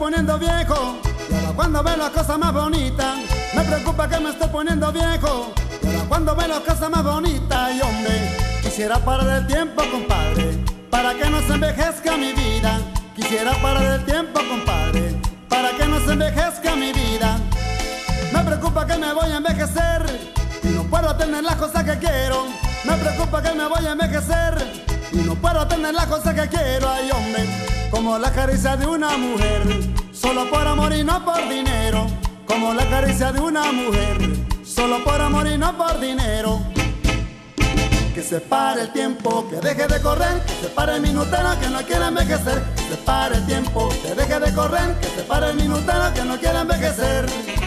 poniendo viejo, y ahora cuando veo las cosas más bonitas, me preocupa que me esté poniendo viejo, y ahora cuando veo las cosas más bonitas, y hombre, quisiera parar el tiempo, compadre, para que no se envejezca mi vida. Quisiera parar el tiempo, compadre, para que no se envejezca mi vida. Me preocupa que me voy a envejecer y no puedo tener las cosas que quiero. Me preocupa que me voy a envejecer y no puedo tener las cosas que quiero. Ay, hombre, como la caricia de una mujer, solo por amor y no por dinero. Como la caricia de una mujer, solo por amor y no por dinero. Que se pare el tiempo, que deje de correr, que se pare el minutero que no quiere envejecer. Que se pare el tiempo, que deje de correr, que se pare el minutero que no quiere envejecer.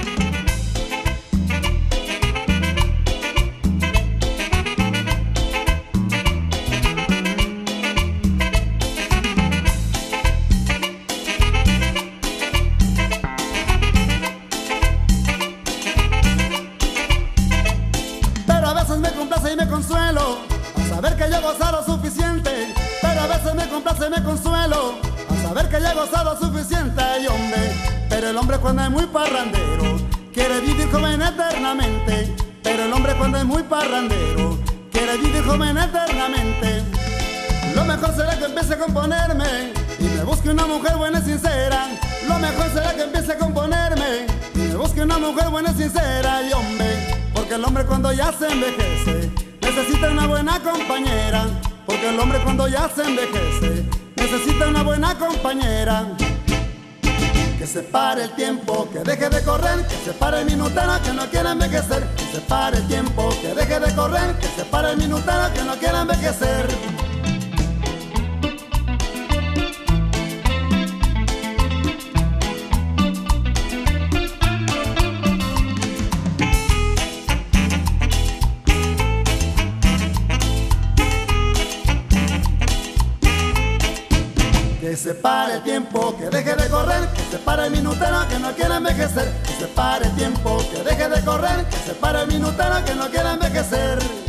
Me complace y me consuelo a saber que ya he gozado suficiente, pero a veces me complace y me consuelo a saber que ya he gozado suficiente. Ay, hombre, pero el hombre cuando es muy parrandero quiere vivir joven eternamente. Pero el hombre cuando es muy parrandero quiere vivir joven eternamente. Lo mejor será que empiece a componerme y me busque una mujer buena y sincera. Lo mejor será que empiece a componerme y me busque una mujer buena y sincera. Y hombre, porque el hombre cuando ya se envejece necesita una buena compañera. Porque el hombre cuando ya se envejece necesita una buena compañera. Que se pare el tiempo, que deje de correr, que se pare el minutero que no quiere envejecer. Que se pare el tiempo, que deje de correr, que se pare el minutero que no quiere envejecer. Que se pare el tiempo, que deje de correr, que se pare el minutero que no quiere envejecer. Que se pare el tiempo, que deje de correr, que se pare el minutero que no quiere envejecer.